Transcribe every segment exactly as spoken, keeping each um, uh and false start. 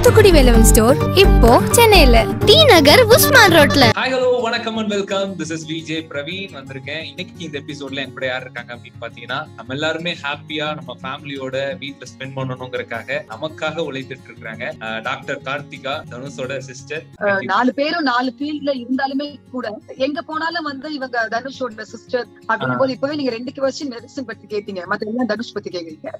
Thoothukudi Velavan store இப்போ சென்னையில D Nagar Usman ரோட்ல. ஹாய் ஹலோ வணக்கம் and welcome. This is VJ Praveen வந்திருக்கேன். இன்னைக்கு இந்த எபிசோட்ல என் கூட யார் இருக்காங்க அப்படின்னு பாத்தீங்கன்னா, நம்ம எல்லாருமே ஹாப்பியா நம்ம ஃபேமிலியோட வீட்டுல ஸ்பெண்ட் பண்ணணுங்கிறதுக்காக நமக்காக உழைத்துட்டு இருக்காங்க டாக்டர் கார்த்திகா, தனுஷோட சிஸ்டர். நாலு பேரும் நாலு ஃபீல்ட்ல இருந்தாலுமே கூட எங்க போனாலும் வந்து இவங்க தனுஷோட சிஸ்டர் அப்படின் போது இப்பவே நீங்க ரெண்டு வருஷம் மெடிசன் பத்தி கேட்டீங்க, மத்த எல்லாம் தனுஷ் பத்தி கேக்குறீங்க.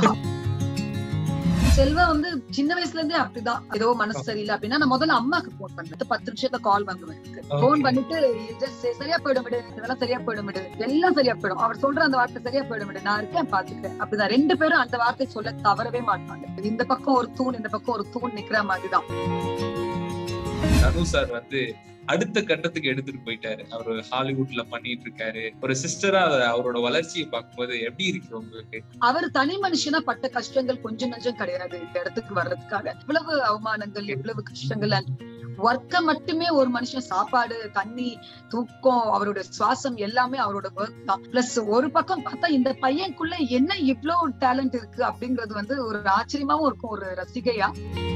செல்வா வந்து சின்ன வயசுல இருந்தே அப்படிதான், ஏதோ மனசு சரியில்லை அப்படின்னா நான் முதல்ல அம்மாக்கு போன் பண்ணேன். பத்து நிமிஷத்துல கால் வந்துவேன். போன் பண்ணிட்டு சரியா போயிடும் விடு, இதெல்லாம் சரியா போயிடும் விடு, எல்லாம் சரியா போயிடும், அவர் சொல்ற அந்த வார்த்தை சரியா போயிடும் விடு, நான் இருக்கேன் பாத்துக்கிறேன். அப்படிதான் ரெண்டு பேரும் அந்த வார்த்தை சொல்ல தவறவே மாட்டாங்க. இந்த பக்கம் ஒரு தூண், இந்த பக்கம் ஒரு தூண் நிக்கிற மாதிரிதான். தனுஷ் சார் வந்து அடுத்த கட்டத்துக்கு எடுத்துட்டு போயிட்டாரு. அவரு ஹாலிவுட்ல பண்ணிட்டு இருக்காரு. ஒரு சிஸ்டரா அவரோட வளர்ச்சியை பார்க்கும்போது எப்படி இருக்கு உங்களுக்கு? அவர் தனி மனுஷனா பட்ட கஷ்டங்கள் கொஞ்சம் நஞ்சம் கிடையாது. இந்த இடத்துக்கு வர்றதுக்காக இவ்வளவு அவமானங்கள், எவ்வளவு கஷ்டங்கள். ஒர்க்க மட்டுமே ஒரு மனுஷன், சாப்பாடு, தண்ணி, தூக்கம், அவரோட சுவாசம் எல்லாமே அவரோட ஒர்க் தான். பிளஸ் ஒரு பக்கம் பார்த்தா இந்த பையனுக்குள்ள என்ன இவ்வளவு டேலண்ட் இருக்கு அப்படிங்கிறது வந்து ஒரு ஆச்சரியமாவும் இருக்கும், ஒரு ரசிகையா.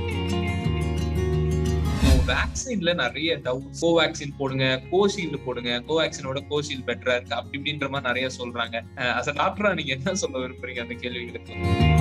வேக்சின்ல நிறைய டவுட், கோவேக்சின் போடுங்க, கோஷீல்டு போடுங்க, கோவேக்சினோட கோஷீல்டு பெட்டரா இருக்கு அப்படி இப்படின்ற மாதிரி நிறைய சொல்றாங்க. அஸ் அ டாக்டரா நீங்க என்ன சொல்ல விரும்புறீங்க அந்த கேள்விகளுக்கு?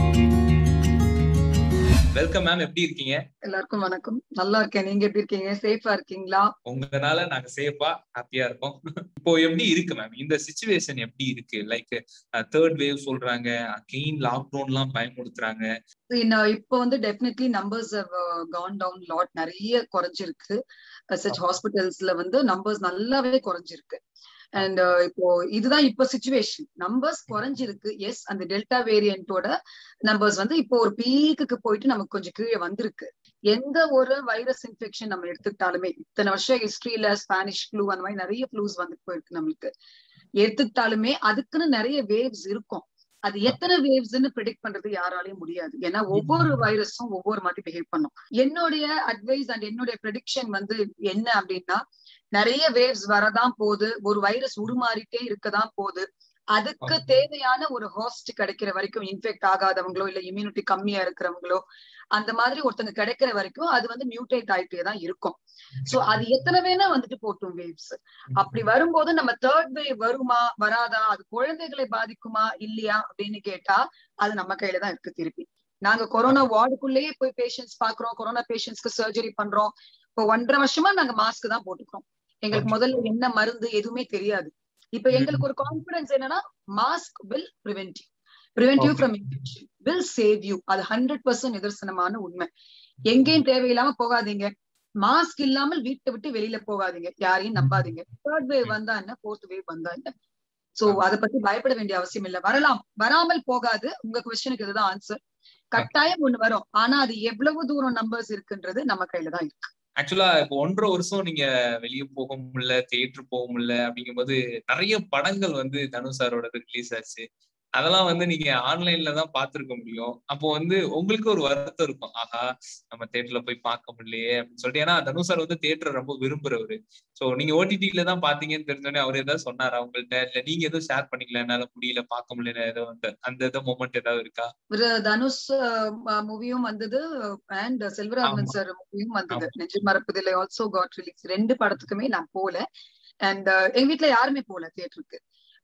வெல்கம் மேம், எப்படி இருக்கீங்க? எல்லாருக்கும் வணக்கம். நல்லா இருக்கேன். நீங்க எப்படி இருக்கீங்க? சேஃபா இருக்கீங்களா? உங்களால நாங்க சேஃபா ஹாப்பியா இருக்கோம். இப்போ எப்படி இருக்கு மேம் இந்த சிச்சுவேஷன்? எப்படி இருக்கு? லைக் தேர்ட் வேவ் சொல்றாங்க, அகைன் லாக்டவுன் எல்லாம் பயமுறுத்துறாங்க. இப்போ வந்து definitely numbers have gone down lot, நிறைய குறைஞ்சிருக்கு. சச் ஹாஸ்பிட்டல்ஸ்ல வந்து நம்பர்ஸ் நல்லாவே குறைஞ்சிருக்கு. அண்ட் இப்போ இதுதான் இப்போ சிச்சுவேஷன். நம்பர்ஸ் குறைஞ்சிருக்கு. எஸ், அந்த டெல்டா வேரியண்டோட நம்பர்ஸ் வந்து இப்போ ஒரு பீக்குக்கு போயிட்டு நமக்கு கொஞ்சம் கீழே வந்திருக்கு. எந்த ஒரு வைரஸ் இன்ஃபெக்ஷன் நம்ம எடுத்துக்கிட்டாலுமே, இத்தனை வருஷம் ஹிஸ்டரியில ஸ்பானிஷ் ஃப்ளூ அந்த மாதிரி நிறைய ஃப்ளூஸ் வந்துட்டு போயிருக்கு நம்மளுக்கு. எடுத்துக்கிட்டாலுமே அதுக்குன்னு நிறைய வேவ்ஸ் இருக்கும். அது எத்தனை வேவ்ஸ்ன்னு ப்ரெடிக்ட் பண்றது யாராலையும் முடியாது. ஏன்னா ஒவ்வொரு வைரஸும் ஒவ்வொரு மாதிரி பிஹேவ் பண்ணும். என்னுடைய அட்வைஸ் அண்ட் என்னுடைய ப்ரெடிக்ஷன் வந்து என்ன அப்படின்னா, நிறைய வேவ்ஸ் வரதான் போகுது, ஒரு வைரஸ் உருமாறிட்டே இருக்கதான் போகுது. அதுக்கு தேவையான ஒரு ஹோஸ்ட் கிடைக்கிற வரைக்கும், இன்ஃபெக்ட் ஆகாதவங்களோ இல்ல இம்யூனிட்டி கம்மியா இருக்கிறவங்களோ அந்த மாதிரி ஒருத்தங்க கிடைக்கிற வரைக்கும் அது வந்து மியூட்டேட் ஆயிட்டே தான் இருக்கும். சோ அது எத்தனை வேணா வந்துட்டு போட்டும் வேவ்ஸ். அப்படி வரும்போது நம்ம தேர்ட் வேவ் வருமா வராதா, அது குழந்தைகளை பாதிக்குமா இல்லையா அப்படின்னு கேட்டா அது நம்ம கையில தான் இருக்கு. திருப்பி நாங்க கொரோனா வார்டுக்குள்ளேயே போய் பேஷண்ட்ஸ் பாக்குறோம், கொரோனா பேஷண்ட்ஸ்க்கு சர்ஜரி பண்றோம். இப்போ ஒன்றரை வருஷமா நாங்க மாஸ்க் தான் போட்டுக்கிறோம். எங்களுக்கு முதல்ல என்ன மருந்து எதுவுமே தெரியாது. இப்ப எங்களுக்கு ஒரு கான்பிடன்ஸ் என்னன்னா, mask will prevent you, prevent you from infection, will save you. அது ஹண்ட்ரட் பர்சன்ட் நிதர்சனமான உண்மை. எங்கேயும் தேவையில்லாம போகாதீங்க, மாஸ்க் இல்லாமல் வீட்டை விட்டு வெளியில போகாதீங்க, யாரையும் நம்பாதீங்க. தேர்ட் வேவ் வந்தா என்ன, ஃபோர்த் வேவ் வந்தா என்ன, சோ அதை பத்தி பயப்பட வேண்டிய அவசியம் இல்லை. வரலாம், வராமல் போகாது. உங்க கொஸ்டினுக்கு இதுதான் ஆன்சர். கட்டாயம் ஒண்ணு வரும். ஆனா அது எவ்வளவு தூரம் நம்பர்ஸ் இருக்குன்றது நம்ம கையில தான் இருக்கு. ஆக்சுவலா இப்போ ஒன்றரை வருஷம் நீங்க வெளியே போக முடியல, தியேட்டர் போக முடியல அப்படிங்கும்போது நிறைய படங்கள் வந்து தனுஷ் சாரோட ரிலீஸ் ஆச்சு. அதெல்லாம் வந்து நீங்க ஆன்லைன்ல தான் பாத்துருக்க முடியும். அப்போ வந்து உங்களுக்கு ஒரு வருத்தம் இருக்கும், ஆஹா நம்ம தியேட்டர்ல போய் பார்க்க முடியலையே அப்படின்னு சொல்லிட்டு. ஏன்னா தனுஷ் சார் வந்து தியேட்டர் ரொம்ப விரும்புறவரு. சோ நீங்க ஓடிடில தான் பாத்தீங்கன்னு தெரிஞ்சோடனே அவர் ஏதாவது சொன்னாரா உங்கள்ட்ட? இல்ல நீங்க எதுவும் ஷேர் பண்ணிக்கல, என்னால முடியல பார்க்க முடியல ஏதோ வந்து அந்த ஏதோ மொமெண்ட் ஏதாவது இருக்கா? ஒரு தனுஷ் மூவியும் வந்தது அண்ட் செல்வராகவன் சார் மூவியும் வந்தது, நெஞ்சில் மறப்பதில்லை ஆல்சோ காட் ரிலீஸ். ரெண்டு படத்துக்குமே நான் போல. அண்ட் எங்க வீட்டுல யாருமே போல தியேட்டருக்கு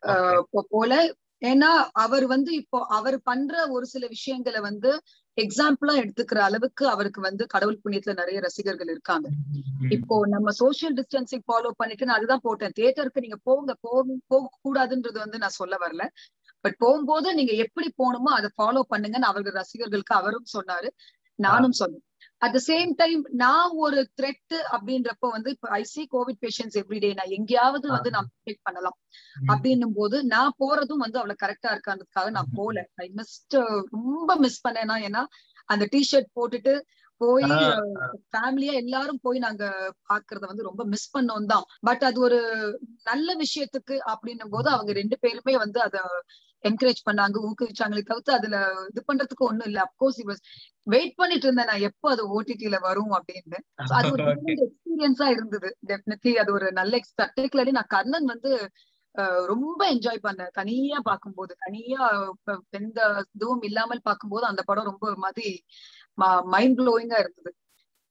போல. ஏன்னா அவர் வந்து இப்போ அவர் பண்ற ஒரு சில விஷயங்களை வந்து எக்ஸாம்பிளா எடுத்துக்கிற அளவுக்கு அவருக்கு வந்து கடவுள் புண்ணியத்துல நிறைய ரசிகர்கள் இருக்காங்க. இப்போ நம்ம சோசியல் டிஸ்டன்சிங் ஃபாலோ பண்ணிட்டு நான் அதுதான் போட்டேன். தியேட்டருக்கு நீங்க போங்க, போக கூடாதுன்றது வந்து நான் சொல்ல வரல. பட் போகும்போது நீங்க எப்படி போகணுமோ அதை ஃபாலோ பண்ணுங்கன்னு அவர்கள் ரசிகர்களுக்கு அவரும் சொன்னாரு, நானும் சொன்னேன். அட் த சேம் டைம் நான் ஒரு த்ரெட் அப்படின்றப்போ வந்து I see COVID patients every day, நான் எங்கேயாவது வந்து நான் ப்ரொடெக்ட் பண்ணலாம் அப்படின்னும் போது நான் போறதும் வந்து அவ்வளவு கரெக்டா இருக்கான்றதுக்காக நான் போல. ஐ மிஸ்ட், ரொம்ப மிஸ் பண்ணேன்னா. ஏன்னா அந்த டிஷர்ட் போட்டுட்டு போய் ஃபேமிலியா எல்லாரும் போய் நாங்க பாக்குறத வந்து ரொம்ப மிஸ் பண்ணோம் தான். பட் அது ஒரு நல்ல விஷயத்துக்கு அப்படின்னும் போது அவங்க ரெண்டு பேருமே வந்து அத என்கரேஜ் பண்ணாங்க, ஊக்குவிச்சாங்களே தவிர்த்து அதுல இது பண்றதுக்கு ஒண்ணும் இல்ல. அப்கோர்ஸ் இட் வாஸ் வெயிட் பண்ணிட்டு இருந்தேன் நான் எப்போ அது ஓடிடில வரும் அப்படின்னு. அது ஒரு எக்ஸ்பீரியன்ஸா இருந்தது. டெஃபினெட்லி அது ஒரு நல்ல பர்டிகுலர்லி நான் கர்ணன் வந்து ரொம்ப என்ஜாய் பண்ணேன் தனியா பார்க்கும்போது. தனியா எந்த இதுவும் இல்லாமல் பார்க்கும்போது அந்த படம் ரொம்ப ஒரு மாதிரி மைண்ட் ப்ளோயிங்கா இருந்தது.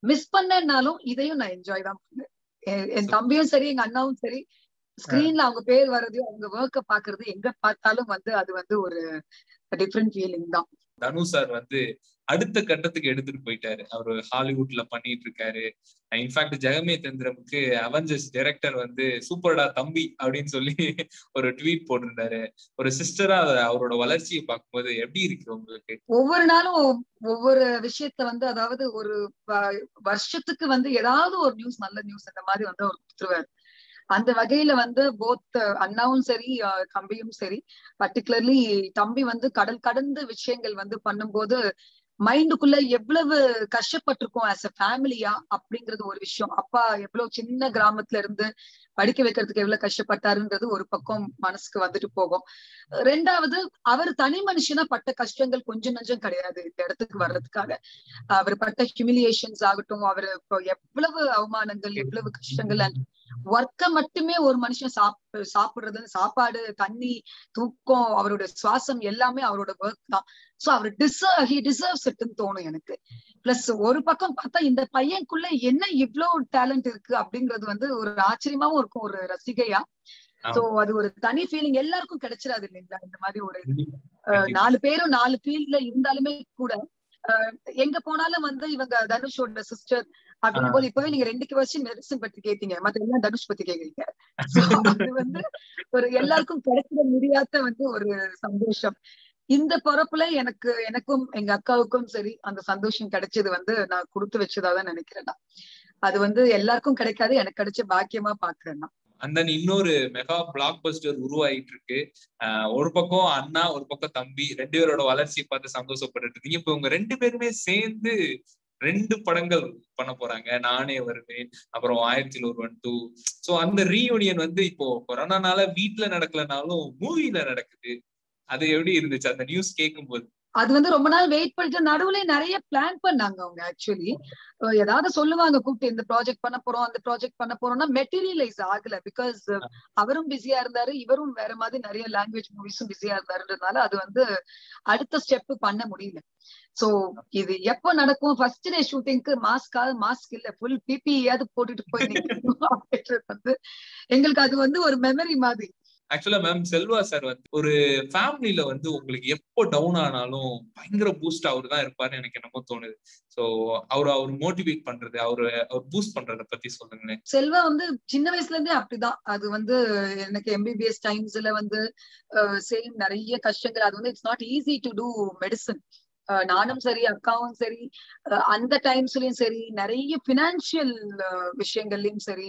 மிஸ் பண்ணனாலும் இதையும் நான் என்ஜாய் தான் பண்ணேன். என் தம்பியும் சரி எங்க அண்ணாவும் சரி ஸ்கிரீன்ல அவங்க பேர் வர்றது அவங்க ஒர்க்க பாக்குறது எங்க பார்த்தாலும் வந்து அது வந்து ஒரு டிஃப்ரெண்ட் ஃபீலிங் தான். தனுஷ் சார் வந்து அடுத்த கட்டத்துக்கு எடுத்துட்டு போயிட்டாரு. அவரு ஹாலிவுட்ல பண்ணிட்டு இருக்காரு. இன்ஃபேக்ட் ஜெகமே தந்திரமுக்கு அவெஞ்சர்ஸ் டைரக்டர் வந்து சூப்பர்டா தம்பி அப்படின்னு சொல்லி ஒரு ட்வீட் போட்டிருந்தாரு. ஒரு சிஸ்டரா அவரோட வளர்ச்சியை பார்க்கும்போது எப்படி இருக்கு உங்களுக்கு? ஒவ்வொரு நாளும் ஒவ்வொரு விஷயத்த வந்து அதாவது ஒரு வருஷத்துக்கு வந்து ஏதாவது ஒரு நியூஸ் நல்ல நியூஸ் இந்த மாதிரி வந்து அவர் கொடுத்துருவாரு. அந்த வகையில வந்து போத் அண்ணாவும் சரி தம்பியும் சரி, பர்டிகுலர்லி தம்பி வந்து கடல் கடந்த விஷயங்கள் வந்து பண்ணும்போது மைண்டுக்குள்ள எவ்வளவு கஷ்டப்பட்டிருக்கோம் ஆஸ் அ ஃபேமிலியா அப்படிங்கிறது ஒரு விஷயம். அப்பா எவ்வளவு சின்ன கிராமத்துல இருந்து படிக்க வைக்கிறதுக்கு எவ்வளவு கஷ்டப்பட்டாருன்றது ஒரு பக்கம் மனசுக்கு வந்துட்டு போகும். ரெண்டாவது அவர் தனி மனுஷனா பட்ட கஷ்டங்கள் கொஞ்சம் நஞ்சம் கிடையாது இந்த இடத்துக்கு வர்றதுக்காக. அவர் பட்ட ஹியூமிலியேஷன்ஸ் ஆகட்டும், அவர் எவ்வளவு அவமானங்கள் எவ்வளவு கஷ்டங்கள், அண்ட் ஒர்க்க மட்டுமே ஒரு மனுஷன் சாப் சாப்பிடுறது சாப்பாடு தண்ணி தூக்கம் அவரோட சுவாசம் எல்லாமே அவரோட ஒர்க் தான். சோ அவர் டிசர்வ் ஹி டிசர்வ்ஸ் இட்னு தோணும் எனக்கு. பிளஸ் ஒரு பக்கம் பார்த்தா இந்த பையனுக்குள்ள என்ன இவ்வளவு டேலண்ட் இருக்கு அப்படிங்கிறது வந்து ஒரு ஆச்சரியமாவும் இருக்கும் ஒரு ரசிகையா. சோ அது ஒரு தனி ஃபீலிங் எல்லாருக்கும் கிடைச்சிடாது இல்லைங்களா? இந்த மாதிரி ஒரு நாலு பேரும் நாலு ஃபீல்ட்ல இருந்தாலுமே கூட எங்க போனாலும் வந்து இவங்க தனுஷோட சிஸ்டர் அப்படிங்கும் போது இப்பவே நீங்க ரெண்டு வருஷம் மெடிசன் பத்தி கேட்டீங்க, மத்த எல்லாம் தனுஷ் பத்தி கேக்குறீங்க. அது வந்து ஒரு எல்லாருக்கும் கிடைச்சிட முடியாத வந்து ஒரு சந்தோஷம். இந்த பொறப்புல எனக்கு எனக்கும் எங்க அக்காவுக்கும் சரி அந்த சந்தோஷம் கிடைச்சது வந்து நான் கொடுத்து வச்சதாதான் நினைக்கிறேன். அது வந்து எல்லாருக்கும் கிடைக்காது, எனக்கு கிடைச்ச பாக்கியமா பாக்குறேன். அண்ட் தென் இன்னொரு மெகா பிளாக் பஸ்டர் உருவாயிட்டு இருக்கு. ஆஹ் ஒரு பக்கம் அண்ணா ஒரு பக்கம் தம்பி ரெண்டு பேரோட வளர்ச்சியை பார்த்து சந்தோஷப்பட்டு இருக்கீங்க. இப்ப இவங்க ரெண்டு பேருமே சேர்ந்து ரெண்டு படங்கள் பண்ண போறாங்க. நானே வருவேன், அப்புறம் ஆயிரத்தில் ஒருவன் டூ. சோ அந்த ரீயூனியன் வந்து இப்போ கொரோனானால வீட்டுல நடக்கலனாலும் மூவில நடக்குது. அது எப்படி இருந்துச்சு அந்த நியூஸ் கேட்கும் போது? அது வந்து ரொம்ப நாள் வெயிட் பண்ணிட்டு நடுவுல நிறைய பிளான் பண்ணாங்க அவங்க. ஆக்சுவலி ஏதாவது சொல்லுவாங்க கூப்பிட்டு இந்த ப்ராஜெக்ட் பண்ண போறோம் அந்த ப்ராஜெக்ட் பண்ண போறோம்னா மெட்டீரியலைஸ் ஆகல. பிகாஸ் அவரும் பிஸியா இருந்தாரு, இவரும் வேற மாதிரி நிறைய லாங்குவேஜ் மூவிஸும் பிஸியா இருந்தாருன்றதுனால அது வந்து அடுத்த ஸ்டெப் பண்ண முடியல. சோ இது எப்ப நடக்கும்? ஃபர்ஸ்ட் டே ஷூட்டிங்க்கு மாஸ்கா மாஸ்க் இல்ல ஃபுல் பிபியாவது போட்டுட்டு போய் அப்படின்றது வந்து எங்களுக்கு அது வந்து ஒரு மெமரி மாதிரி. ஆக்சுவலா மேம் செல்வா சார் வந்து ஒரு ஃபேமிலியில வந்து உங்களுக்கு எப்போ டவுன் ஆனாலும் பயங்கர பூஸ்ட் அவரு தான் இருப்பாருன்னு எனக்கு என்னமோ தோணுது. சோ அவரு அவர் மோட்டிவேட் பண்றது அவரு அவர் பூஸ்ட் பண்றத பத்தி சொல்லுங்களேன். செல்வா வந்து சின்ன வயசுல இருந்தே அப்படிதான். அது வந்து எனக்கு எம்பிபிஎஸ் டைம்ஸ்ல வந்து சேம் நிறைய கஷ்டங்கள். அது வந்து it's not easy to do medicine. நானும் சரி அக்காவும் சரி அந்த டைம்ஸ்லயும் சரி நிறைய பினான்சியல் விஷயங்கள்லயும் சரி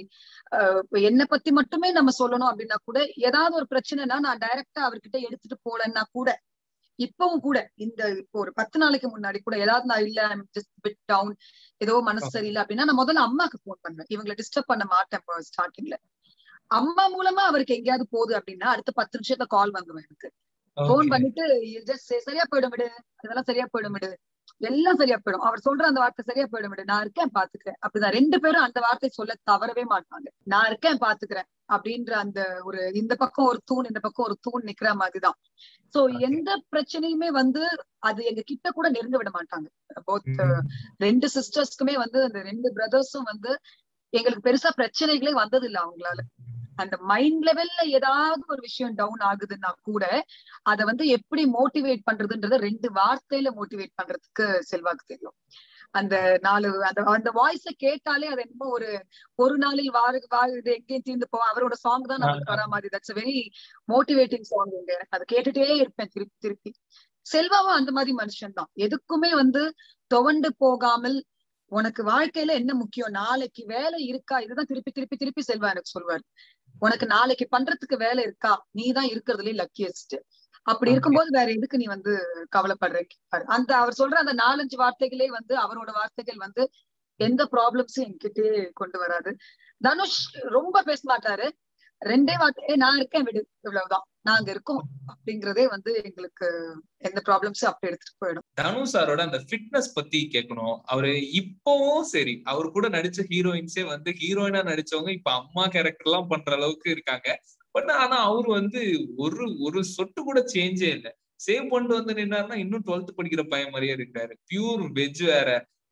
என்னை பத்தி மட்டுமே நம்ம சொல்லணும் அப்படின்னா கூட ஏதாவது ஒரு பிரச்சனைனா நான் டைரக்டா அவர்கிட்ட எடுத்துட்டு போலன்னா கூட இப்பவும் கூட இந்த இப்போ ஒரு பத்து நாளைக்கு முன்னாடி கூட ஏதாவது நான் இல்ல ஜஸ்ட் பிட் டவுன் ஏதோ மனசு சரியில்லை அப்படின்னா நான் முதல்ல அம்மாக்கு போன் பண்ணுவேன். இவங்களை டிஸ்டர்ப் பண்ண மாட்டேன் ஸ்டார்டிங்ல. அம்மா மூலமா அவருக்கு எங்கேயாவது போகுது அப்படின்னா அடுத்த பத்து நிமிஷத்துல கால் வந்துடும் எனக்கு. போன் பண்ணிட்டு சரியா போயிடும் விடு, அதெல்லாம் சரியா போயிடும் விடு, எல்லாம் சரியா போயிடும், அவர் சொல்ற அந்த வார்த்தை சரியா போயிடும் விடு, நான் இருக்கேன் பாத்துக்கிறேன். அப்படிதான் ரெண்டு பேரும் அந்த வார்த்தை சொல்ல தவறவே மாட்டாங்க. நான் இருக்கேன் பாத்துக்கிறேன் அப்படின்ற அந்த ஒரு இந்த பக்கம் ஒரு தூண் இந்த பக்கம் ஒரு தூண் நிக்கிற மாதிரிதான். சோ எந்த பிரச்சனையுமே வந்து அது எங்க கிட்ட கூட நெருங்க விட மாட்டாங்க. போத் ரெண்டு சிஸ்டர்ஸ்க்குமே வந்து அந்த ரெண்டு பிரதர்ஸும் வந்து எங்களுக்கு பெருசா பிரச்சனைகளே வந்தது இல்லை அவங்களால. அந்த மைண்ட் லெவல்ல ஏதாவது ஒரு விஷயம் டவுன் ஆகுதுன்னா கூட அதை வந்து எப்படி மோட்டிவேட் பண்றதுன்றத ரெண்டு வார்த்தையில மோட்டிவேட் பண்றதுக்கு செல்வாக்கு தெரியும். அந்த நாலு அந்த அந்த வாய்ஸ கேட்டாலே அது என்னமோ ஒரு ஒரு நாளில் வாரு வாழுது எங்கேயும் தீர்ந்து போவோம் அவரோட சாங் தான் நம்மளுக்கு வர மாதிரி. That's very motivating song. எனக்கு அதை கேட்டுட்டே இருப்பேன் திருப்பி திருப்பி. செல்வாவும் அந்த மாதிரி மனுஷன் தான். எதுக்குமே வந்து துவண்டு போகாமல் உனக்கு வாழ்க்கையில என்ன முக்கியம், நாளைக்கு வேலை இருக்கா, இதுதான் திருப்பி திருப்பி திருப்பி செல்வா எனக்கு சொல்வாரு. உனக்கு நாளைக்கு பண்றதுக்கு வேலை இருக்கா, நீ தான் இருக்கிறதுலயே லக்கியஸ்ட். அப்படி இருக்கும்போது வேற எதுக்கு நீ வந்து கவலைப்படுற? அந்த அவர் சொல்ற அந்த நாலஞ்சு வார்த்தைகளே வந்து அவரோட வார்த்தைகள் வந்து எந்த ப்ராப்ளம்ஸும் என்கிட்டே கொண்டு வராது. தனுஷ் ரொம்ப பேச மாட்டாரு, ரெண்டே வார்த்தை நான் இருக்கேன் விடு, இவ்வளவுதான், நாங்க இருக்கோம் அப்படிங்கறதே வந்து எங்களுக்கு எந்த ப்ராப்ளம்ஸும் அப்படி எடுத்துட்டு போயிடும். தனுஷ் சாரோட அந்த ஃபிட்னஸ் பத்தி கேட்கணும். அவரு இப்பவும் சரி அவரு கூட நடிச்ச ஹீரோயின்ஸே வந்து ஹீரோயினா நடிச்சவங்க இப்ப அம்மா கேரக்டர் எல்லாம் பண்ற அளவுக்கு இருக்காங்க. பட் ஆனா அவரு வந்து ஒரு ஒரு சொட்டு கூட சேஞ்சே இல்லை. சேவ் பண்ணிட்டு வந்து நின்னாருன்னா இன்னும் டுவெல்த் படிக்கிற பையன் மாதிரியே இருக்காரு. பியூர் வெஜ் வேற,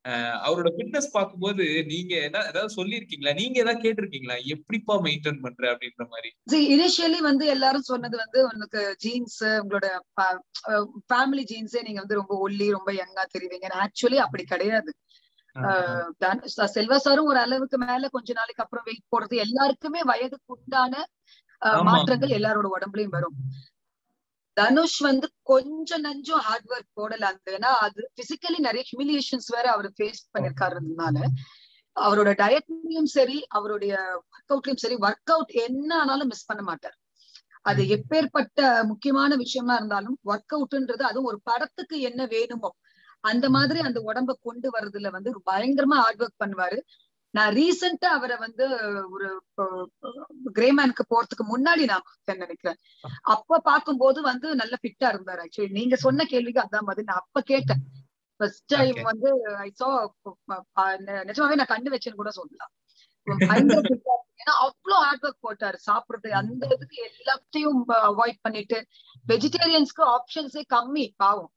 அவரோட ஃபிட்னஸ் பார்க்கும்போது நீங்க என்ன ஏதாவது சொல்லியிருக்கீங்களா? நீங்க ஏதாவது கேட்டிருக்கீங்களா எப்படிப்பா மெயின்டைன் பண்ற அப்படின்ற மாதிரி? இனிஷியலி வந்து எல்லாரும் சொன்னது வந்து உனக்கு ஜீன்ஸ், உங்களோட ஃபேமிலி ஜீன்ஸே நீங்க வந்து ரொம்ப ஒல்லி ரொம்ப யங்கா தெரிவிங்க. ஆக்சுவலி அப்படி கிடையாது. செல்வா சாரும் ஒரு அளவுக்கு மேல கொஞ்ச நாளைக்கு அப்புறம் வெயிட் போடுறது எல்லாருக்குமே வயதுக்கு உண்டான மாற்றங்கள் எல்லாரோட உடம்புலயும் வரும். தனுஷ் வந்து கொஞ்சம் நஞ்சம் ஹார்ட் ஒர்க் போடல. அந்த ஏன்னா அது பிசிக்கலி நிறைய ஹியூமிலியேஷன்ஸ் வேற அவர் ஃபேஸ் பண்ணிருக்காருனால அவரோட டயட்லயும் சரி அவருடைய ஒர்க் அவுட்லயும் சரி ஒர்க் அவுட் என்ன ஆனாலும் மிஸ் பண்ண மாட்டார். அது எப்பேற்பட்ட முக்கியமான விஷயமா இருந்தாலும் ஒர்க் அவுட்ன்றது அதுவும் ஒரு படத்துக்கு என்ன வேணுமோ அந்த மாதிரி அந்த உடம்ப கொண்டு வர்றதுல வந்து பயங்கரமா ஹார்ட் ஒர்க் பண்ணுவாரு. நான் ரீசெண்டா அவரை வந்து ஒரு கிரேமேனுக்கு போறதுக்கு முன்னாடி நான் நினைக்கிறேன் அப்ப பாக்கும்போது வந்து நல்ல ஃபிட்டா இருந்தாரு. ஆக்சுவலி நீங்க சொன்ன கேள்விக்கு அதான் மாதிரி நான் அப்ப கேட்டேன். ஃபர்ஸ்ட் டைம் வந்து ஐ சா நிஜமாவே நான் கண்டு வச்சேன்னு கூட சொல்லலாம். பயங்கர ஃபிட்டா ஏன்னா அவ்வளவு ஹார்ட் ஒர்க் போட்டாரு. சாப்பிடுறது அந்த இதுக்கு எல்லாத்தையும் அவாய்ட் பண்ணிட்டு வெஜிடேரியன்ஸ்க்கு ஆப்ஷன்ஸே கம்மி பாவம்.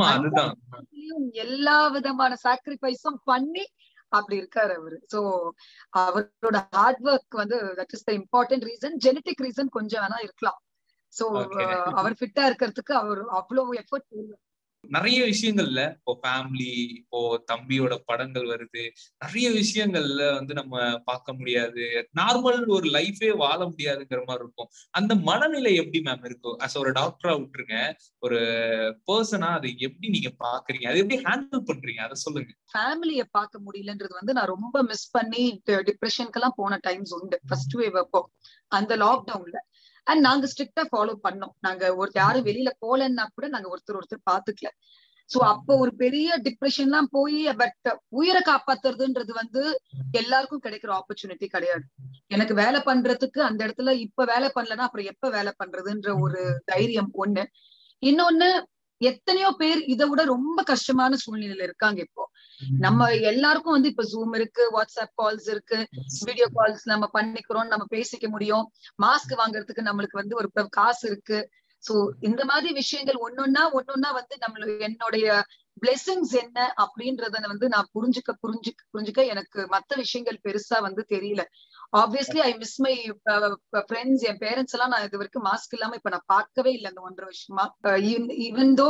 எல்லா விதமான சாக்ரிஃபைஸும் பண்ணி அப்படி இருக்காரு அவரு. சோ அவரோட ஹார்ட் ஒர்க் வந்து that is the important reason. Genetic reason கொஞ்சம் வேணா இருக்கலாம். சோ அவர் ஃபிட்டா இருக்கிறதுக்கு அவர் அவ்வளவு எஃபர்ட் போடுறாரு. நிறைய விஷயங்கள்ல இப்போ ஃபேமிலி, இப்போ தம்பியோட படங்கள் வருது, நிறைய விஷயங்கள்ல வந்து நம்ம பார்க்க முடியாது. நார்மல் ஒரு லைஃபே வாழ முடியாதுங்கிற மாதிரி இருக்கும். அந்த மனநிலை எப்படி மேம் இருக்கும்? அஸ் ஒரு டாக்டரா விட்டுருங்க, ஒரு பர்சனா அதை எப்படி நீங்க பாக்குறீங்க? அதை எப்படி ஹேண்டில் பண்றீங்க? அதை சொல்லுங்க. ஃபேமிலியை பார்க்க முடியலன்றது வந்து நான் ரொம்ப மிஸ் பண்ணி டிப்ரெஷனுக்கு எல்லாம் போன டைம்ஸ் உண்டு. ஃபர்ஸ்ட் வேவ் அப்போ அந்த லாக்டவுன்ல அண்ட் நாங்க ஸ்ட்ரிக்டா ஃபாலோ பண்ணோம். நாங்க ஒரு யாரும் வெளியில போலன்னா கூட நாங்க ஒருத்தர் ஒருத்தர் பாத்துக்கல. சோ அப்ப ஒரு பெரிய டிப்ரெஷன் எல்லாம் போய் பட் உயிரை காப்பாத்துறதுன்றது வந்து எல்லாருக்கும் கிடைக்கிற ஆப்பர்ச்சுனிட்டி கிடையாது. எனக்கு வேலை பண்றதுக்கு அந்த இடத்துல இப்ப வேலை பண்ணலன்னா அப்புறம் எப்ப வேலை பண்றதுன்ற ஒரு தைரியம் ஒண்ணு. இன்னொன்னு எத்தனையோ பேர் இதை விட ரொம்ப கஷ்டமான சூழ்நிலையில இருக்காங்க. இப்போ நம்ம எல்லாருக்கும் வந்து இப்ப ஜூம் இருக்கு, வாட்ஸ்அப் கால்ஸ் இருக்கு, வீடியோ கால்ஸ் நம்ம பண்ணிக்கிறோம், நம்ம பேசிக்க முடியும். மாஸ்க் வாங்குறதுக்கு நம்மளுக்கு வந்து ஒரு காசு இருக்கு. சோ இந்த மாதிரி விஷயங்கள் ஒன்னொன்னா ஒன்னொன்னா வந்து நம்மளுடைய என்னுடைய பிளெஸிங்ஸ் என்ன அப்படின்றத வந்து நான் புரிஞ்சுக்க புரிஞ்சுக்க புரிஞ்சுக்க எனக்கு மத்த விஷயங்கள் பெருசா வந்து தெரியல. Obviously I miss my friends. என் பேரண்ட்ஸ் எல்லாம் நான் இது வரைக்கும் மாஸ்க் இல்லாம இப்ப நான் பார்க்கவே இல்லை இந்த ஒன்றரை வருஷமா. ஈவன் தோ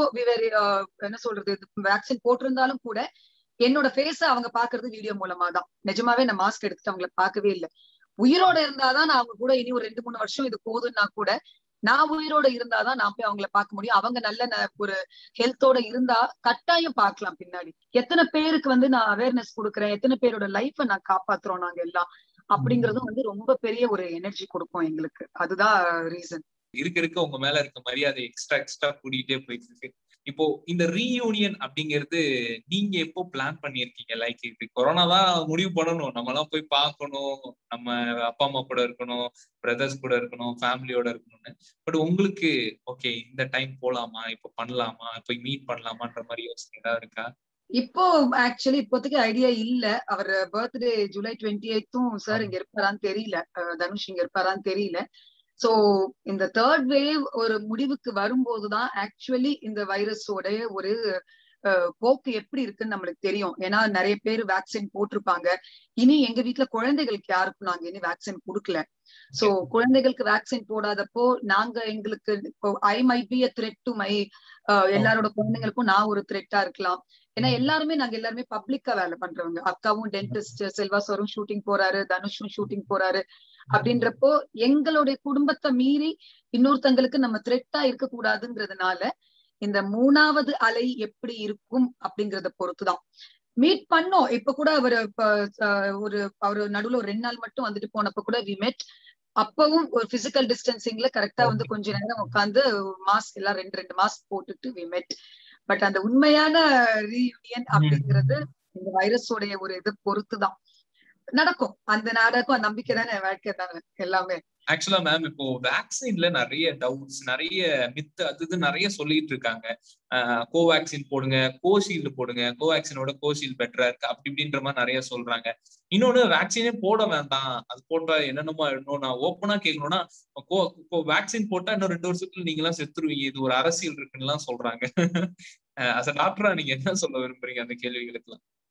என்ன சொல்றது வேக்சின் போட்டிருந்தாலும் கூட என்னோட ஃபேஸ அவங்க பாக்குறது வீடியோ மூலமா தான். நிஜமாவே நான் மாஸ்க் எடுத்துட்டு அவங்களை பார்க்கவே இல்லை. உயிரோட இருந்தாதான் நான் அவங்க கூட இனி ஒரு ரெண்டு மூணு வருஷம் இது போதுன்னா கூட நான் உயிரோட இருந்தாதான் நான் போய் அவங்களை பார்க்க முடியும். அவங்க நல்ல ஒரு ஹெல்த்தோட இருந்தா கட்டாயம் பார்க்கலாம் பின்னாடி. எத்தனை பேருக்கு வந்து நான் அவேர்னஸ் கொடுக்குறேன், எத்தனை பேரோட லைஃபை நான் காப்பாத்துறோம் நாங்க எல்லாம் அப்படிங்கறதும் வந்து ரொம்ப பெரிய ஒரு எனர்ஜி கொடுக்கும் எங்களுக்கு. அதுதான் ரீசன். இருக்க இருக்க உங்க மேல இருக்க மரியாதை எக்ஸ்ட்ரா எக்ஸ்ட்ரா கூட்டிகிட்டே போயிட்டு இருக்கு. இப்போ இந்த ரீயூனியன் அப்படிங்கிறது நீங்க எப்போ பிளான் பண்ணிருக்கீங்க? லைக் இப்ப கொரோனா தான் முடிவு பண்ணணும், நம்ம எல்லாம் போய் பார்க்கணும், நம்ம அப்பா அம்மா கூட இருக்கணும், பிரதர்ஸ் கூட இருக்கணும், ஃபேமிலியோட இருக்கணும்னு. பட் உங்களுக்கு ஓகே இந்த டைம் போலாமா, இப்ப பண்ணலாமா, இப்ப மீட் பண்ணலாமான்ற மாதிரி யோசனை ஏதாவது இருக்கா? இப்போ ஆக்சுவலி இப்போதைக்கு ஐடியா இல்ல. அவர் பர்த்டே ஜூலை டுவெண்ட்டி எய்த்தும் சார் இங்க இருப்பாரான்னு தெரியல, தனுஷ் இங்க இருப்பாரான்னு தெரியல. சோ இந்த தேர்ட் வேவ் ஒரு முடிவுக்கு வரும்போதுதான் ஆக்சுவலி இந்த வைரஸோட ஒரு போக்கு எப்படி இருக்குன்னு நம்மளுக்கு தெரியும். ஏன்னா நிறைய பேர் வேக்சின் போட்டிருப்பாங்க. இனி எங்க வீட்டுல குழந்தைகளுக்கு யாருக்கும் நாங்க இனி வேக்சின் கொடுக்கல. சோ குழந்தைகளுக்கு வேக்சின் போடாதப்போ நாங்க எங்களுக்கு I may be a threat to my எல்லாரோட குழந்தைங்களுக்கும் நான் ஒரு த்ரெட்டா இருக்கலாம். ஏன்னா எல்லாருமே நாங்க எல்லாருமே பப்ளிக்கா வேலை பண்றவங்க. அக்காவும் டென்டிஸ்ட், செல்வா சாரும் ஷூட்டிங் போறாரு, தனுஷும் ஷூட்டிங் போறாரு. அப்படின்றப்போ எங்களுடைய குடும்பத்தை மீறி இன்னொருத்தங்களுக்கு நம்ம த்ரெட்டா இருக்க கூடாதுங்கிறதுனால இந்த மூணாவது அலை எப்படி இருக்கும் அப்படிங்கறத பொறுத்துதான் மீட் பண்ணோம். இப்ப கூட அவரு ஒரு அவரு நடுவுல ஒரு ரெண்டு நாள் மட்டும் வந்துட்டு போனப்ப கூட வி மெட். அப்பவும் ஒரு பிசிக்கல் டிஸ்டன்சிங்ல கரெக்டா வந்து கொஞ்ச நேரம் உட்காந்து மாஸ்க் எல்லாம் ரெண்டு ரெண்டு மாஸ்க் போட்டுட்டு வி மெட். பட் அந்த உண்மையான ரீயூனியன் அப்படிங்கிறது இந்த வைரஸோடைய ஒரு இது பொறுத்துதான் நடக்கும். அந்த நாடகம் நம்பிக்கை தானே, வாழ்க்கை தானே எல்லாமே. ஆக்சுவலா மேம் இப்போ வேக்சின்ல நிறைய டவுட்ஸ், நிறைய மித்து அது நிறைய சொல்லிட்டு இருக்காங்க. கோவேக்சின் போடுங்க, கோஷீல்டு போடுங்க, கோவேக்சினோட கோஷீல்டு பெட்டரா இருக்கு அப்படி இப்படின்ற மாதிரி நிறைய சொல்றாங்க. இன்னொன்னு வேக்சினே போட வேண்டாம், அது போட்டா என்னென்னமோ இன்னும் நான் ஓப்பனா கேட்கணும்னா வேக்சின் போட்டா இன்னும் ரெண்டு வருஷத்துல நீங்க எல்லாம் செத்துருவீங்க, இது ஒரு அரசியல் இருக்குன்னு எல்லாம் சொல்றாங்க. அஸ் அ டாக்டரா நீங்க என்ன சொல்ல விரும்புறீங்க அந்த கேள்விகளுக்கு எல்லாம்?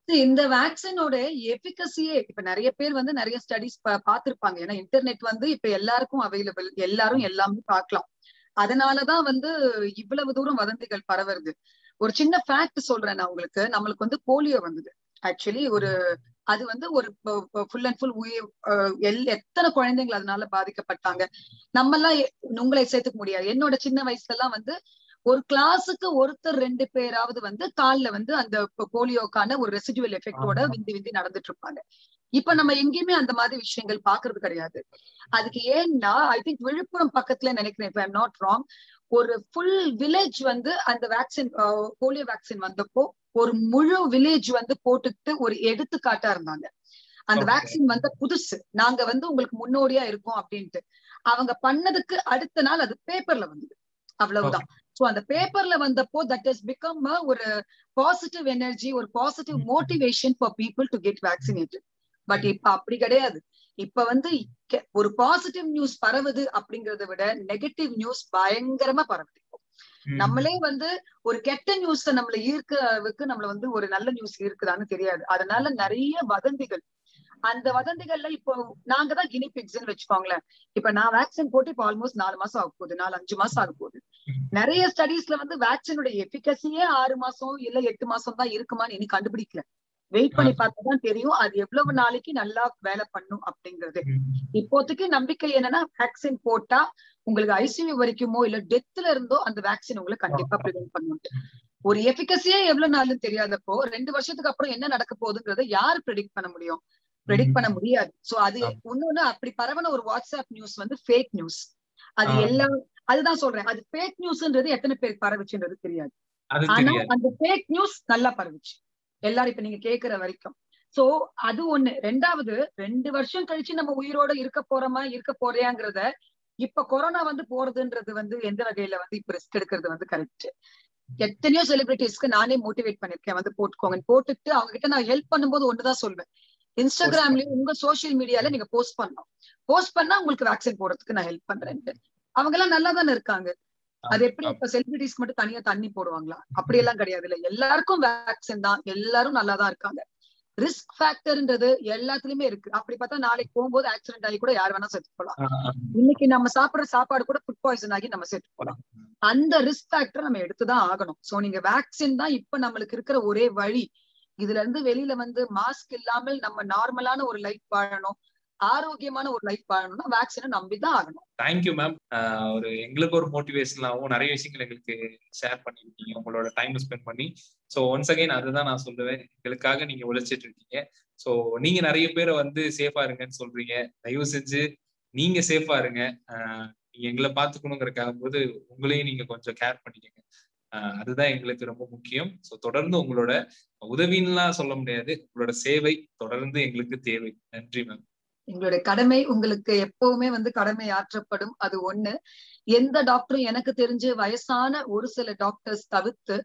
இந்த வேக்சினோட எஃபிகசியே இப்ப நிறைய பேர் வந்து நிறைய ஸ்டடிஸ் பார்த்திருப்பாங்க. ஏன்னா இன்டர்நெட் வந்து இப்ப எல்லாருக்கும் அவைலபிள், எல்லாரும் எல்லாமே பார்க்கலாம். அதனாலதான் வந்து இவ்வளவு தூரம் வதந்திகள் பரவுறது. ஒரு சின்ன ஃபேக்ட் சொல்றேன் நான் உங்களுக்கு. நம்மளுக்கு வந்து போலியோ வந்தது ஆக்சுவலி. ஒரு அது வந்து ஒரு ஃபுல் அண்ட் ஃபுல் எல் எத்தனை குழந்தைகள் அதனால பாதிக்கப்பட்டாங்க. நம்ம எல்லாம் உங்களை சேர்த்துக்க முடியாது. என்னோட சின்ன வயசுல எல்லாம் வந்து ஒரு கிளாஸுக்கு ஒருத்தர் ரெண்டு பேராவது வந்து கால்ல வந்து அந்த போலியோக்கான ஒரு ரெசிடுவல் எஃபெக்டோட விந்தி விந்தி நடந்துட்டு இருப்பாங்க. இப்ப நம்ம எங்கேயுமே அந்த மாதிரி விஷயங்கள் பாக்குறது கிடையாது. அதுக்கு ஏன்னா ஐ திங்க் விழுப்புரம் பக்கத்துல நினைக்கிறேன், if I'm not wrong, ஒரு ஃபுல் வில்லேஜ் வந்து அந்த வேக்சின் போலியோ வேக்சின் வந்தப்போ ஒரு முழு வில்லேஜ் வந்து போட்டுட்டு ஒரு எடுத்துக்காட்டா இருந்தாங்க. அந்த வேக்சின் வந்த புதுசு, நாங்க வந்து உங்களுக்கு முன்னோடியா இருக்கோம் அப்படின்ட்டு. அவங்க பண்ணதுக்கு அடுத்த நாள் அது பேப்பர்ல வந்தது, அவ்வளவுதான். சோ அந்த பேப்பர்ல வந்தப்போ தட் இஸ் பிகம் ஒரு பாசிட்டிவ் எனர்ஜி, ஒரு positive motivation for people to get vaccinated. But இப்ப அப்படி கிடையாது. இப்ப வந்து ஒரு பாசிட்டிவ் நியூஸ் பரவுது அப்படிங்கறத விட நெகட்டிவ் நியூஸ் பயங்கரமா பரவுது. நம்மளே வந்து ஒரு கெட்ட நியூஸ் நம்மள ஈர்க்கவுக்கு நம்மள வந்து ஒரு நல்ல நியூஸ் இருக்குதான்னு தெரியாது. அதனால நிறைய வதந்திகள். அந்த வதந்திகள்ல இப்போ நாங்க தான் கினி பிக்ஸ்ன்னு வச்சுக்கோங்களேன். இப்ப நான் வேக்சின் போட்டு இப்ப ஆல்மோஸ்ட் நாலு மாசம் ஆக போகுது, நாலு அஞ்சு மாசம் ஆக போகுது. நிறைய ஸ்டடீஸ்ல வந்து வேக்சினோட எஃபிகசியே ஆறு மாசம் இல்ல எட்டு மாசம் தான் இருக்குமான்னு இனி கண்டுபிடிக்கல. வெயிட் பண்ணி பார்த்தாதான் தெரியும் அது எவ்வளவு நாளைக்கு நல்லா வேலை பண்ணும் அப்படிங்கிறது. இப்போதைக்கு நம்பிக்கை என்னன்னா வேக்சின் போட்டா உங்களுக்கு ஐசியூ வரைக்குமோ இல்ல டெத்ல இருந்தோ அந்த வேக்சின் உங்களுக்கு கண்டிப்பா ப்ரிவென்ட் பண்ணும். ஒரு எஃபிகசியே எவ்வளவு நாளும் தெரியாதப்போ ரெண்டு வருஷத்துக்கு அப்புறம் என்ன நடக்க போகுதுங்கிறத யாரு ப்ரெடிக்ட் பண்ண முடியும்? ப்ரெடிக்ட் பண்ண முடியாது. சோ அது இன்னொன்னு, அப்படி பரவன ஒரு வாட்ஸ்அப் நியூஸ் வந்து ஃபேக் நியூஸ். அது எல்லாம் அதுதான் சொல்றேன், அது ஃபேக் நியூஸ்ன்றது எத்தனை பேருக்கு பரவுச்சுன்றது தெரியாது. ஆனா அந்த ஃபேக் நியூஸ் நல்லா பரவுச்சு எல்லாரும் இப்ப நீங்க கேக்குற வரைக்கும். சோ அது ஒண்ணு. ரெண்டாவது, ரெண்டு வருஷம் கழிச்சு நம்ம உயிரோட இருக்க போறோமா இருக்க போறியாங்கிறத இப்ப கொரோனா வந்து போறதுன்றது வந்து எந்த வகையில வந்து இப்ப ரிஸ்க் எடுக்கிறது வந்து கரெக்ட். எத்தனையோ செலிபிரிட்டிஸ்க்கு நானே மோட்டிவேட் பண்ணிருக்கேன், வந்து போட்டுக்கோங்க. போட்டுட்டு அவங்க கிட்ட நான் ஹெல்ப் பண்ணும்போது ஒண்ணுதான் சொல்வேன், இன்ஸ்டாகிராம்லயும் உங்க சோசியல் மீடியால நீங்க போஸ்ட் பண்ணணும். போஸ்ட் பண்ணா உங்களுக்கு வேக்சின் போடுறதுக்கு நான் ஹெல்ப் பண்றேன்ட்டு. அவங்க எல்லாம் நல்லா தானே இருக்காங்க. அது எப்படி இப்ப செலிபிரிட்டிஸ்க்கு மட்டும் தனியா தண்ணி போடுவாங்களா? அப்படி எல்லாம் கிடையாது. இல்ல, எல்லாருக்கும் வேக்சின் தான், எல்லாரும் நல்லாதான் இருக்காங்க. ரிஸ்க் ஃபேக்டர்ன்றது எல்லாத்துலயுமே இருக்கு. அப்படி பார்த்தா நாளைக்கு போகும்போது ஆக்சிடென்ட் ஆகி கூட யார் வேணா செத்து போலாம். இன்னைக்கு நம்ம சாப்பிடுற சாப்பாடு கூட ஃபுட் பாய்சன் ஆகி நம்ம செத்து போலாம். அந்த ரிஸ்க் ஃபேக்டர் நம்ம எடுத்துதான் ஆகணும். சோ நீங்க வேக்சின் தான் இப்ப நம்மளுக்கு இருக்கிற ஒரே வழி. இதுல இருந்து வெளியில வந்து மாஸ்க் இல்லாமல் நம்ம நார்மலான ஒரு லைஃப் வாழணும், ஆரோக்கியமான ஒரு லைஃப் வாழணும்னா வேக்சினை நம்பிதான் ஆகணும். Thank you ma'am. ஒரு எங்களுக்கு ஒரு மோட்டிவேஷனாகவும் நிறைய விஷயங்கள் எங்களுக்கு ஷேர் பண்ணிருக்கீங்க உங்களோட டைம் ஸ்பெண்ட் பண்ணி. ஸோ ஒன்ஸ் அகைன் அதுதான் நான் சொல்லுவேன், எங்களுக்காக நீங்க உழைச்சிட்டு இருக்கீங்க. ஸோ நீங்க நிறைய பேரை வந்து சேஃபா இருங்கன்னு சொல்றீங்க. தயவு செஞ்சு நீங்க சேஃபா இருங்க. நீங்க எங்களை பார்த்துக்கணுங்கிறக்காக போது உங்களையும் நீங்க கொஞ்சம் கேர் பண்ணிக்கங்க. ஆஹ் அதுதான் எங்களுக்கு ரொம்ப முக்கியம். ஸோ தொடர்ந்து உங்களோட உதவின்லாம் சொல்ல முடியாது, உங்களோட சேவை தொடர்ந்து எங்களுக்கு தேவை. நன்றி மேம். எங்களுடைய கடமை உங்களுக்கு எப்பவுமே வந்து கடமை ஆற்றப்படும். அது ஒண்ணு. எந்த டாக்டரும் எனக்கு தெரிஞ்சு வயசான ஒரு சில டாக்டர்ஸ் தவிர்த்து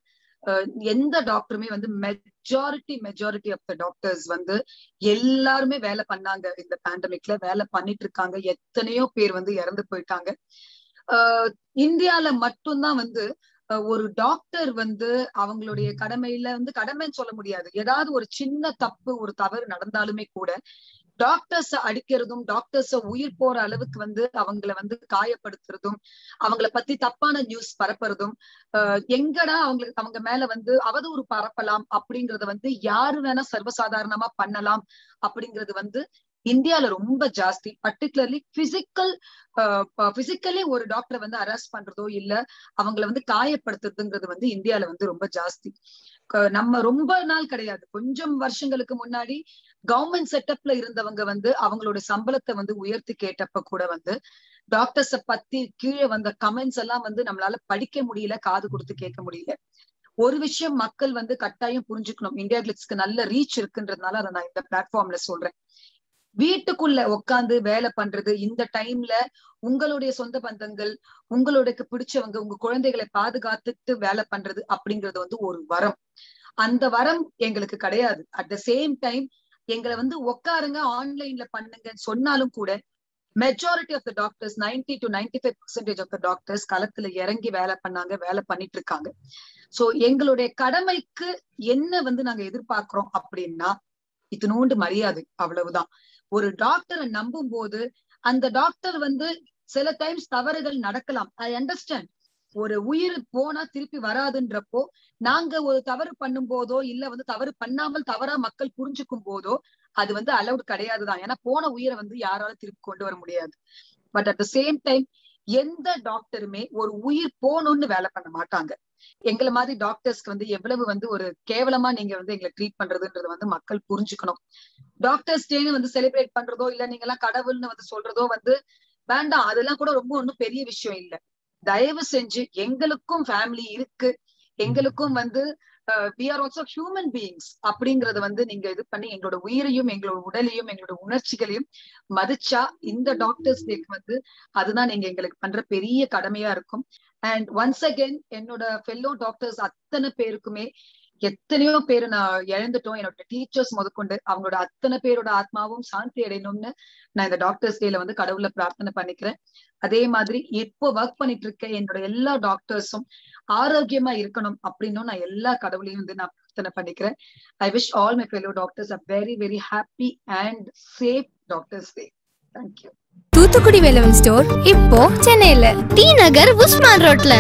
எந்த டாக்டருமே வந்து majority majority of the doctors வந்து எல்லாருமே வேலை பண்ணாங்க. இந்த பேண்டமிக்ல வேலை பண்ணிட்டு இருக்காங்க. எத்தனையோ பேர் வந்து இறந்து போயிட்டாங்க. ஆஹ் இந்தியால மட்டும்தான் வந்து ஒரு டாக்டர் வந்து அவங்களுடைய கடமையில வந்து கடமைன்னு சொல்ல முடியாது, ஏதாவது ஒரு சின்ன தப்பு ஒரு தவறு நடந்தாலுமே கூட டாக்டர்ஸ் அடிக்கிறதும் டாக்டர்ஸ உயிர் போற அளவுக்கு வந்து அவங்களை வந்து காயப்படுத்துறதும் அவங்கள பத்தி தப்பான நியூஸ் பரப்புறதும் அஹ் எங்கடா அவங்களுக்கு அவங்க மேல வந்து அவதூறு பரப்பலாம் அப்படிங்கறத வந்து யாரு வேணா சர்வசாதாரணமா பண்ணலாம் அப்படிங்கிறது வந்து இந்தியால ரொம்ப ஜாஸ்தி. பர்டிகுலர்லி பிசிக்கல் பிசிக்கலி ஒரு டாக்டரை வந்து அரெஸ்ட் பண்றதோ இல்ல அவங்களை வந்து காயப்படுத்துறதுங்கிறது வந்து இந்தியால வந்து ரொம்ப ஜாஸ்தி. நம்ம ரொம்ப நாள் கிடையாது, கொஞ்சம் வருஷங்களுக்கு முன்னாடி கவர்மெண்ட் செட்டப்ல இருந்தவங்க வந்து அவங்களோட சம்பளத்தை வந்து உயர்த்தி கேட்டப்ப கூட வந்து டாக்டர்ஸ பத்தி கீழே வந்த கமெண்ட்ஸ் எல்லாம் வந்து நம்மளால படிக்க முடியல, காது கொடுத்து கேட்க முடியல. ஒரு விஷயம் மக்கள் வந்து கட்டாயம் புரிஞ்சுக்கணும், இந்தியா கிளிட்ஸ்க்கு நல்ல ரீச் இருக்குன்றதுனால அதை நான் இந்த பிளாட்ஃபார்ம்ல சொல்றேன். வீட்டுக்குள்ள உட்காந்து வேலை பண்றது இந்த டைம்ல உங்களுடைய சொந்த பந்தங்கள் உங்களுக்கு பிடிச்சவங்க உங்க குழந்தைகளை பாதுகாத்துட்டு வேலை பண்றது அப்படிங்கிறது வந்து ஒரு வரம். அந்த வரம் எங்களுக்கு கிடையாது. அட் த சேம் டைம் எங்களை வந்து உட்காருங்க ஆன்லைன்ல பண்ணுங்கன்னு சொன்னாலும் கூட majority of the doctors ninety two ninety five percentage of the doctors களத்துல இறங்கி வேலை பண்ணாங்க, வேலை பண்ணிட்டு இருக்காங்க. சோ எங்களுடைய கடமைக்கு என்ன வந்து நாங்க எதிர்பார்க்கிறோம் அப்படின்னா இத்தினோண்டு மரியாதை, அவ்வளவுதான். ஒரு டாக்டரை நம்பும் போது அந்த டாக்டர் வந்து சில டைம்ஸ் தவறுகள் நடக்கலாம். I understand. ஒரு உயிர் போனா திருப்பி வராதுன்றப்போ நாங்க ஒரு தவறு பண்ணும் போதோ இல்ல வந்து தவறு பண்ணாமல் தவறா மக்கள் புரிஞ்சுக்கும் போதோ அது வந்து அலவுட் கிடையாதுதான். ஏன்னா போன உயிரை வந்து யாராலும் திருப்பி கொண்டு வர முடியாது. But at the same time எந்த டாக்டருமே ஒரு உயிர் போகணும்னு வேலை பண்ண மாட்டாங்க. எங்களை மாதிரி டாக்டர்ஸ்க்கு வந்து எவ்வளவு வந்து ஒரு கேவலமா நீங்க வந்து எங்களை ட்ரீட் பண்றதுன்றது வந்து மக்கள் புரிஞ்சுக்கணும். டாக்டர்ஸ் டேன்னு வந்து செலிப்ரேட் பண்றதோ இல்ல நீங்க எல்லாம் கடவுள்னு வந்து சொல்றதோ வந்து வேண்டாம். அதெல்லாம் கூட ரொம்ப ஒன்றும் பெரிய விஷயம் இல்லை. தயவு செஞ்சு எங்களுக்கும் ஃபேமிலி இருக்கு, எங்களுக்கும் வந்து we are also human beings அப்படிங்கறத வந்து நீங்க இது பண்ணி எங்களோட உயிரையும் எங்களோட உடலையும் எங்களோட உணர்ச்சிகளையும் மதிச்சா இந்த டாக்டர்ஸ் டேக்கு வந்து அதுதான் நீங்க எங்களுக்கு பண்ற பெரிய கடமையா இருக்கும். அண்ட் ஒன்ஸ் அகெயின் என்னோட ஃபெல்லோ டாக்டர்ஸ் அத்தனை பேருக்குமே, எத்தனையோ பேரு நான் இழந்துட்டோம், என்னோட டீச்சர்ஸ் முதற்கொண்டு, அவங்களோட அத்தனை பேரோட ஆத்மாவும் சாந்தி அடையணும்னு நான் இந்த டாக்டர்ஸ் டேல வந்து கடவுளை பிரார்த்தனை பண்ணிக்கிறேன். அதே மாதிரி இப்போ ஒர்க் பண்ணிட்டு இருக்க என்னோட எல்லா டாக்டர்ஸும் ஆரோக்கியமா இருக்கணும் அப்படின்னு நான் எல்லா கடவுளையும் வந்து நான் பிரார்த்தனை பண்ணிக்கிறேன். I wish all my fellow doctors a very very happy and safe doctors day. Thank you. Thoothukudi Velavan store இப்போ சென்னையில டி நகர் உஸ்மான் ரோட்ல.